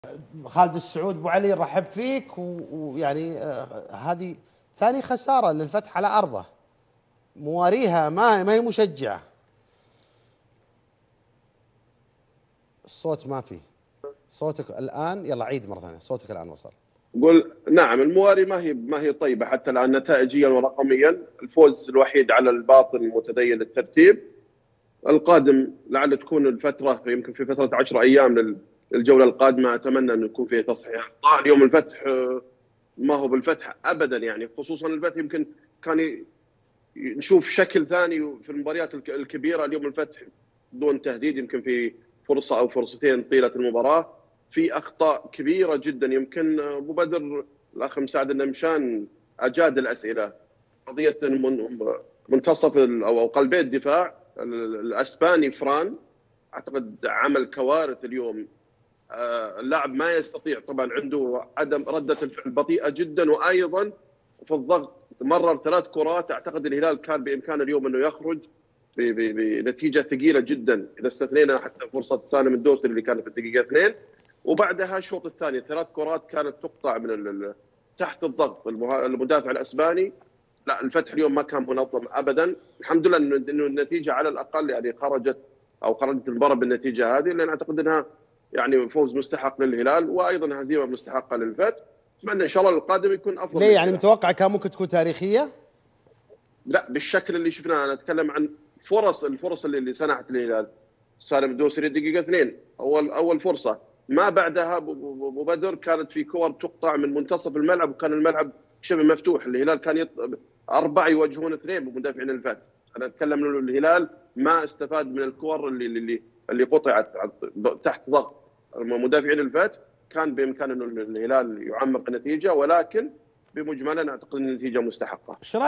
خالد السعود ابو علي، نرحب فيك ويعني هذه ثاني خساره للفتح على ارضه، مواريها ما هي مشجعه. الصوت ما فيه، صوتك الان، يلا عيد مره ثانيه، صوتك الان وصل. قول نعم. المواري ما هي طيبه حتى الان نتائجيا ورقميا. الفوز الوحيد على الباطن متدين الترتيب. القادم لعل تكون الفتره يمكن في فتره 10 ايام للجوله القادمه، اتمنى انه يكون فيه تصحيح اخطاء. اليوم الفتح ما هو بالفتح ابدا، يعني خصوصا الفتح يمكن كان نشوف شكل ثاني في المباريات الكبيره. اليوم الفتح دون تهديد، يمكن في فرصه او فرصتين طيله المباراه في اخطاء كبيره جدا. يمكن ابو بدر الاخ مساعد النمشان اجاد الاسئله. قضيه منتصف او قلبي الدفاع الاسباني فران، اعتقد عمل كوارث اليوم. اللاعب ما يستطيع، طبعا عنده عدم رده الفعل بطيئه جدا، وايضا في الضغط مرر 3 كرات. اعتقد الهلال كان بامكانه اليوم انه يخرج بنتيجه ثقيله جدا، اذا استثنينا حتى فرصه سالم الدوسري اللي كانت في الدقيقه 2. وبعدها الشوط الثاني 3 كرات كانت تقطع من تحت الضغط المدافع الاسباني. لا، الفتح اليوم ما كان منظم ابدا. الحمد لله انه النتيجه على الاقل يعني خرجت المباراه بالنتيجه هذه، لان اعتقد انها يعني فوز مستحق للهلال وايضا هزيمه مستحقه للفتح. اتمنى ان شاء الله القادم يكون افضل ليه من يعني كذا. متوقع كان ممكن تكون تاريخيه؟ لا، بالشكل اللي شفناه. انا اتكلم عن الفرص اللي سنحت الهلال. سالم الدوسري الدقيقه 2 اول فرصه، ما بعدها ابو بدر كانت في كور تقطع من منتصف الملعب، وكان الملعب شبه مفتوح. الهلال كان 4 يواجهون 2 بمدافعين الفتح. انا اتكلم انه الهلال ما استفاد من الكور اللي قطعت تحت ضغط مدافعين الفتح. كان بامكانه انه الهلال يعمق النتيجه، ولكن بمجملا اعتقد ان النتيجه مستحقه.